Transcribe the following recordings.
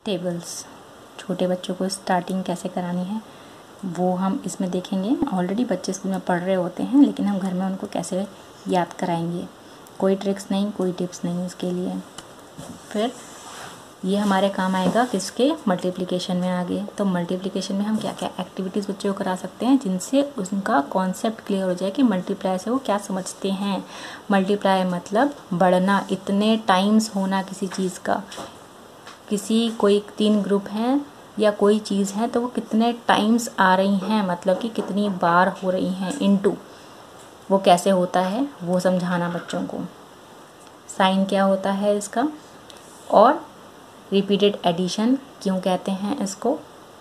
Tables, छोटे बच्चों को स्टार्टिंग कैसे करानी है वो हम इसमें देखेंगे। ऑलरेडी बच्चे स्कूल में पढ़ रहे होते हैं, लेकिन हम घर में उनको कैसे याद कराएंगे। कोई ट्रिक्स नहीं, कोई टिप्स नहीं इसके लिए। फिर ये हमारे काम आएगा किसके, मल्टीप्लिकेशन में आगे। तो मल्टीप्लिकेशन में हम क्या क्या एक्टिविटीज़ बच्चों को करा सकते हैं जिनसे उनका कॉन्सेप्ट क्लियर हो जाए कि मल्टीप्लाई से वो क्या समझते हैं। मल्टीप्लाई मतलब बढ़ना, इतने टाइम्स होना किसी चीज़ का। कोई 3 ग्रुप हैं या कोई चीज़ है तो वो कितने टाइम्स आ रही हैं, मतलब कि कितनी बार हो रही हैं, इनटू वो कैसे होता है वो समझाना बच्चों को। साइन क्या होता है इसका, और रिपीटेड एडिशन क्यों कहते हैं इसको।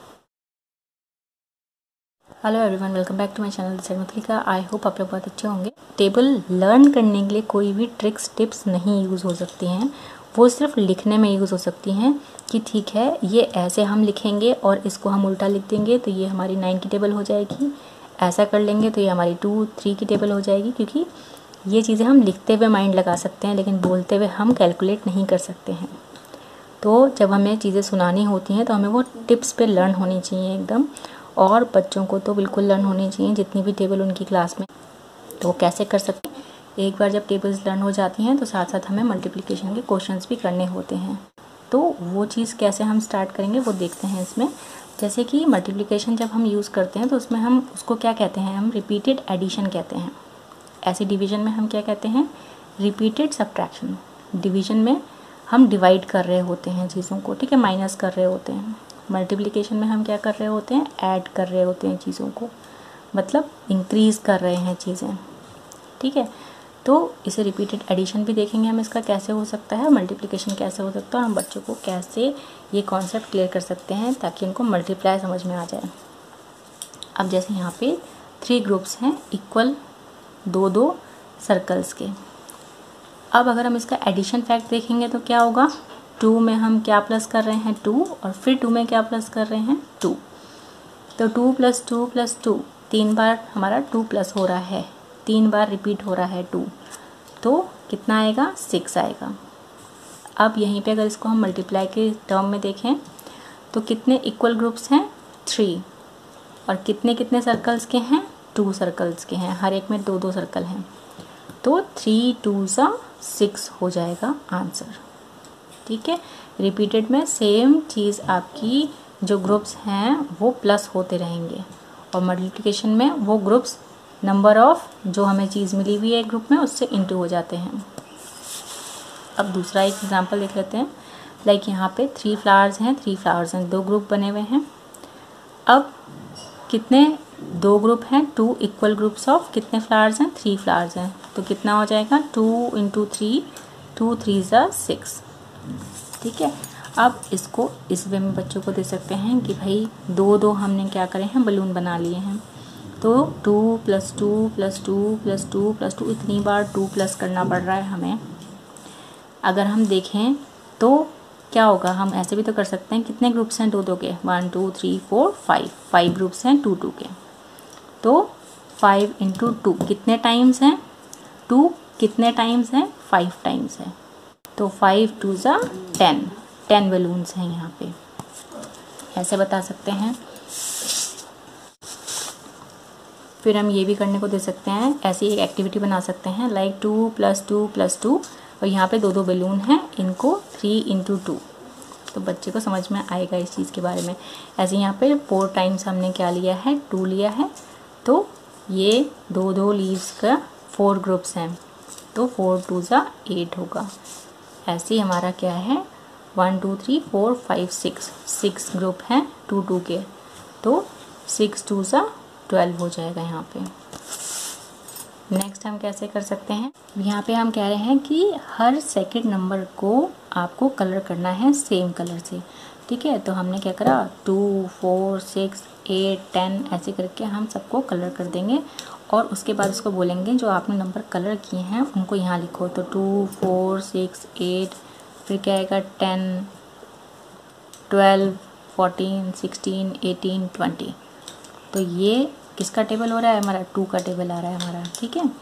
Hello everyone, welcome back to my channel this is Mathlika. I hope आप लोग बहुत अच्छे होंगे। टेबल लर्न करने के लिए कोई भी ट्रिक्स टिप्स नहीं यूज़ हो सकती हैं, वो सिर्फ लिखने में यूज़ हो सकती हैं कि ठीक है ये ऐसे हम लिखेंगे और इसको हम उल्टा लिख देंगे तो ये हमारी 9 की टेबल हो जाएगी, ऐसा कर लेंगे तो ये हमारी 2, 3 की टेबल हो जाएगी। क्योंकि ये चीज़ें हम लिखते हुए माइंड लगा सकते हैं, लेकिन बोलते हुए हम कैलकुलेट नहीं कर सकते हैं। तो जब हमें चीज़ें सुनानी होती हैं तो हमें वो टिप्स पे लर्न होनी चाहिए एकदम, और बच्चों को तो बिल्कुल लर्न होनी चाहिए जितनी भी टेबल उनकी क्लास में। तो वो कैसे कर सकते हैं, एक बार जब टेबल्स लर्न हो जाती हैं तो साथ साथ हमें मल्टीप्लिकेशन के क्वेश्चंस भी करने होते हैं। तो वो चीज़ कैसे हम स्टार्ट करेंगे वो देखते हैं इसमें। जैसे कि मल्टीप्लिकेशन जब हम यूज़ करते हैं तो उसमें हम उसको क्या कहते हैं, हम रिपीटेड एडिशन कहते हैं। ऐसे डिवीज़न में हम क्या कहते हैं, रिपीटेड सब्ट्रैक्शन। डिवीज़न में हम डिवाइड कर रहे होते हैं चीज़ों को, ठीक है, माइनस कर रहे होते हैं। मल्टीप्लिकेशन में हम क्या कर रहे होते हैं, ऐड कर रहे होते हैं चीज़ों को, मतलब इंक्रीज़ कर रहे हैं चीज़ें, ठीक है। तो इसे रिपीटेड एडिशन भी देखेंगे हम, इसका कैसे हो सकता है, मल्टीप्लिकेशन कैसे हो सकता है, हम बच्चों को कैसे ये कॉन्सेप्ट क्लियर कर सकते हैं ताकि उनको मल्टीप्लाई समझ में आ जाए। अब जैसे यहाँ पे 3 ग्रुप्स हैं इक्वल 2-2 सर्कल्स के। अब अगर हम इसका एडिशन फैक्ट देखेंगे तो क्या होगा, 2 में हम क्या प्लस कर रहे हैं, 2, और फिर 2 में क्या प्लस कर रहे हैं, 2। तो 2 + 2 + 2, 3 बार हमारा 2 प्लस हो रहा है, 3 बार रिपीट हो रहा है 2, तो कितना आएगा, 6 आएगा। अब यहीं पे अगर इसको हम मल्टीप्लाई के टर्म में देखें तो कितने इक्वल ग्रुप्स हैं, 3, और कितने कितने सर्कल्स के हैं, 2 सर्कल्स के हैं, हर एक में 2-2 सर्कल हैं। तो 3 2 6 हो जाएगा आंसर, ठीक है। रिपीटेड में सेम चीज़ आपकी जो ग्रुप्स हैं वो प्लस होते रहेंगे, और मल्टीप्लिकेशन में वो ग्रुप्स नंबर ऑफ जो हमें चीज़ मिली हुई है ग्रुप में उससे इंटू हो जाते हैं। अब दूसरा एक एग्जांपल देख लेते हैं। लाइक यहाँ पे 3 फ्लावर्स हैं, 3 फ्लावर्स हैं, 2 ग्रुप बने हुए हैं। अब कितने 2 ग्रुप हैं, 2 इक्वल ग्रुप्स ऑफ कितने फ्लावर्स हैं, 3 फ्लावर्स हैं, तो कितना हो जाएगा, 2 × 3, 2 3 6, ठीक है। अब इसको इस वे में बच्चों को दे सकते हैं कि भाई 2-2 हमने क्या करे हैं, बलून बना लिए हैं, तो 2 + 2 + 2 + 2 + 2, इतनी बार 2 प्लस करना पड़ रहा है हमें। अगर हम देखें तो क्या होगा, हम ऐसे भी तो कर सकते हैं, कितने ग्रुप्स हैं 2-2 के, 1 2 3 4 5 ग्रुप्स हैं 2-2 के। तो 5 × 2 कितने टाइम्स हैं, 2 कितने टाइम्स हैं, 5 टाइम्स है, तो 5 2 10 बलून्स हैं यहाँ पे, ऐसे बता सकते हैं। फिर हम ये भी करने को दे सकते हैं, ऐसी एक एक्टिविटी बना सकते हैं, लाइक 2 + 2 + 2, और यहाँ पे 2-2 बलून हैं, इनको 3 × 2, तो बच्चे को समझ में आएगा इस चीज़ के बारे में। ऐसे यहाँ पे 4 टाइम्स हमने क्या लिया है, 2 लिया है, तो ये 2-2 लीव्स का 4 ग्रुप्स हैं, तो 4 2 8 होगा। ऐसे ही हमारा क्या है, 1 2 3 4 5 6 ग्रुप हैं 2-2 के, तो 6 2 12 हो जाएगा यहाँ पे। नेक्स्ट हम कैसे कर सकते हैं, यहाँ पे हम कह रहे हैं कि हर सेकंड नंबर को आपको कलर करना है सेम कलर से, ठीक है। तो हमने क्या करा, 2 4 6 8 10 ऐसे करके हम सबको कलर कर देंगे, और उसके बाद उसको बोलेंगे जो आपने नंबर कलर किए हैं उनको यहाँ लिखो। तो 2 4 6 8, फिर क्या आएगा, 10 12 14 16 18 20, तो ये किसका टेबल हो रहा है, हमारा 2 का टेबल आ रहा है हमारा, ठीक है।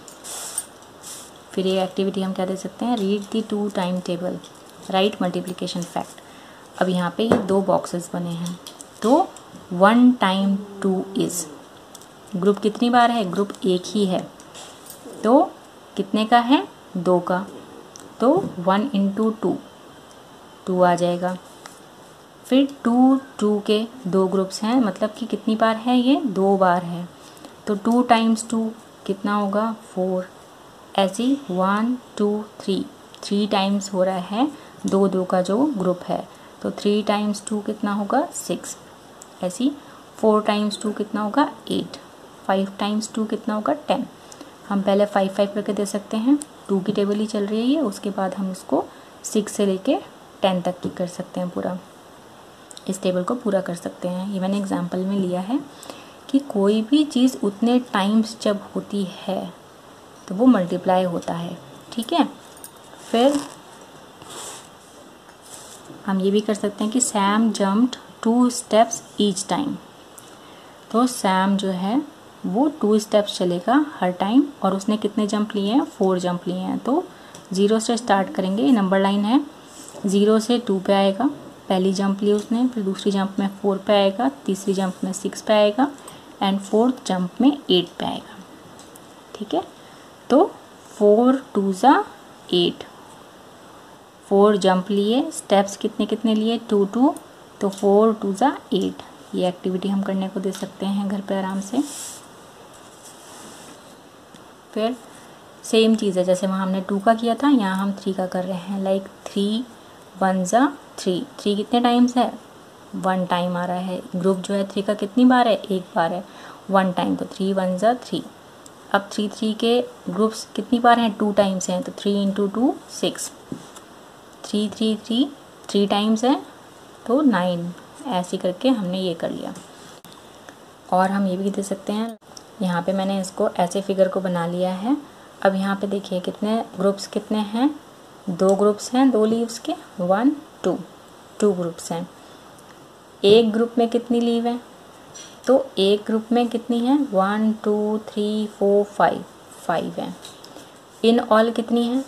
फिर ये एक्टिविटी हम क्या दे सकते हैं, read the 2 time table, right multiplication fact. अब यहाँ पे ये 2 बॉक्सेस बने हैं, तो 1 टाइम 2 इज़, ग्रुप कितनी बार है, ग्रुप एक ही है, तो कितने का है, 2 का, तो 1 इंटू 2 2 आ जाएगा। फिर 2 के 2 ग्रुप्स हैं, मतलब कि कितनी बार है, ये 2 बार है, तो 2 टाइम्स 2 कितना होगा, 4। ऐसे 1 2 3 टाइम्स हो रहा है 2 का जो ग्रुप है, तो 3 टाइम्स 2 कितना होगा, 6। ऐसी 4 टाइम्स 2 कितना होगा, 8। 5 टाइम्स 2 कितना होगा, 10। हम पहले 5 5 करके दे सकते हैं, 2 की टेबल ही चल रही है ये, उसके बाद हम इसको 6 से लेके 10 तक की कर सकते हैं, पूरा इस टेबल को पूरा कर सकते हैं। ये मैंने एग्जाम्पल में लिया है कि कोई भी चीज़ उतने टाइम्स जब होती है तो वो मल्टीप्लाई होता है, ठीक है। फिर हम ये भी कर सकते हैं कि Sam jumped 2 steps each time, तो सैम जो है वो 2 स्टेप्स चलेगा हर टाइम, और उसने कितने जंप लिए हैं, 4 जंप लिए हैं। तो 0 से स्टार्ट करेंगे, ये नंबर लाइन है, 0 से 2 पे आएगा, पहली जंप ली उसने, फिर दूसरी जंप में 4 पे आएगा, तीसरी जंप में 6 पे आएगा, एंड फोर्थ जंप में 8 पे आएगा, ठीक है। तो 4 2 ज़ा 8, 4 जंप लिए, स्टेप्स कितने कितने लिए, 2 2, तो 4 2 ज़ा 8। ये एक्टिविटी हम करने को दे सकते हैं घर पे आराम से। फिर सेम चीज़ है, जैसे वहाँ हमने 2 का किया था, यहाँ हम 3 का कर रहे हैं। लाइक 3 1 ज़ा 3, 3 कितने टाइम्स है, 1 टाइम आ रहा है। ग्रुप जो है 3 का कितनी बार है, 1 बार है, 1 टाइम, तो 3 1 ज़ा 3। अब 3 3 के ग्रुप्स कितनी बार हैं, 2 टाइम्स हैं, तो 3 इंटू 2 6, 3 3 3 3 टाइम्स है, तो 9। ऐसे करके हमने ये कर लिया। और हम ये भी दे सकते हैं, यहाँ पे मैंने इसको ऐसे फिगर को बना लिया है। अब यहाँ पे देखिए कितने ग्रुप्स कितने हैं, 2 ग्रुप्स हैं 2 लीव्स के, 1 2 2 ग्रुप्स हैं। एक ग्रुप में कितनी लीव है, तो एक ग्रुप में कितनी है, 1 2 3 4 5 5 है। इन ऑल कितनी है,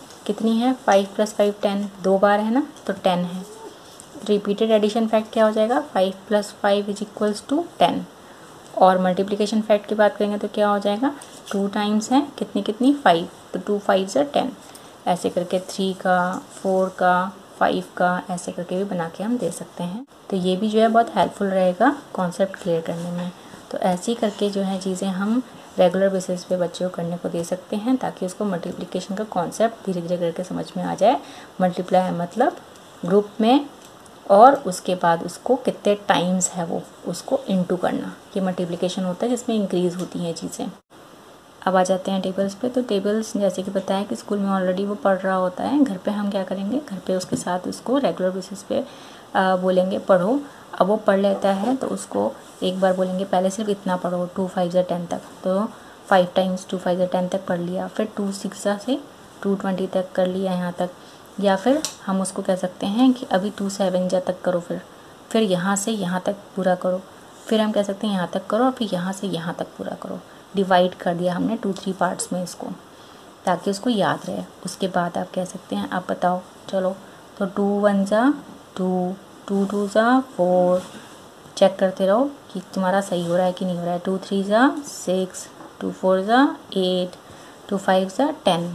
5 + 5 10, 2 बार है ना, तो 10 है। रिपीटेड एडिशन फैक्ट क्या हो जाएगा, 5 + 5 = 10। और मल्टीप्लिकेशन फैक्ट की बात करेंगे तो क्या हो जाएगा, 2 टाइम्स है कितनी 5, तो 2 5 ज़ा 10। ऐसे करके 3 का 4 का 5 का ऐसे करके भी बना के हम दे सकते हैं। तो ये भी जो है बहुत हेल्पफुल रहेगा कॉन्सेप्ट क्लियर करने में। तो ऐसे ही करके जो है चीज़ें हम रेगुलर बेसिस पे बच्चे को करने को दे सकते हैं, ताकि उसको मल्टीप्लिकेशन का कॉन्सेप्ट धीरे धीरे करके समझ में आ जाए। मल्टीप्लाई मतलब ग्रुप में, और उसके बाद उसको कितने टाइम्स है वो उसको इनटू करना, ये मल्टीप्लिकेशन होता है जिसमें इंक्रीज़ होती हैं चीज़ें। अब आ जाते हैं टेबल्स पे। तो टेबल्स जैसे कि बताया कि स्कूल में ऑलरेडी वो पढ़ रहा होता है, घर पे हम क्या करेंगे, घर पे उसके साथ उसको रेगुलर बेसिस पे बोलेंगे पढ़ो। अब वो पढ़ लेता है तो उसको एक बार बोलेंगे पहले सिर्फ इतना पढ़ो, 2 5 ज़ा 10 तक, तो 5 टाइम्स 2 5 ज़ा 10 तक पढ़ लिया। फिर 2 6 ज़ा से 2 20 तक कर लिया यहाँ तक। या फिर हम उसको कह सकते हैं कि अभी 2 7 ज़ा तक करो, फिर यहाँ से यहाँ तक पूरा करो। फिर हम कह सकते हैं यहाँ तक करो, और फिर यहाँ से यहाँ तक पूरा करो। डिवाइड कर दिया हमने 2 3 पार्ट्स में इसको, ताकि उसको याद रहे। उसके बाद आप कह सकते हैं आप बताओ, चलो तो 2 1 ज़ा 2, 2 2 ज़ा 4, चेक करते रहो कि तुम्हारा सही हो रहा है कि नहीं हो रहा है। 2 3 ज़ा 6, 2 4 ज़ा 8, 2 5 ज़ा 10,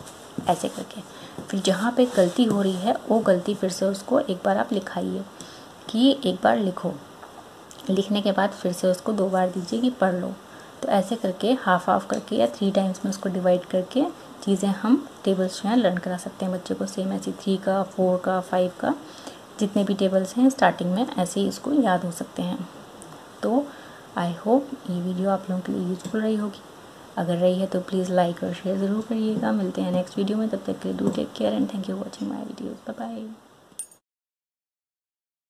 ऐसे करके। फिर जहाँ पे गलती हो रही है वो गलती फिर से उसको एक बार आप लिखाइए कि एक बार लिखो, लिखने के बाद फिर से उसको 2 बार दीजिए कि पढ़ लो। तो ऐसे करके हाफ हाफ करके या 3 टाइम्स में उसको डिवाइड करके चीज़ें हम टेबल्स जो हैं लर्न करा सकते हैं बच्चे को। सेम ऐसे 3 का 4 का 5 का जितने भी टेबल्स हैं स्टार्टिंग में ऐसे ही उसको याद हो सकते हैं। तो आई होप ये वीडियो आप लोगों के लिए यूज़फुल रही होगी। अगर रही है तो प्लीज़ लाइक और शेयर ज़रूर करिएगा। मिलते हैं नेक्स्ट वीडियो में, तब तक के लिए do take care and thank you watching my videos. Bye bye.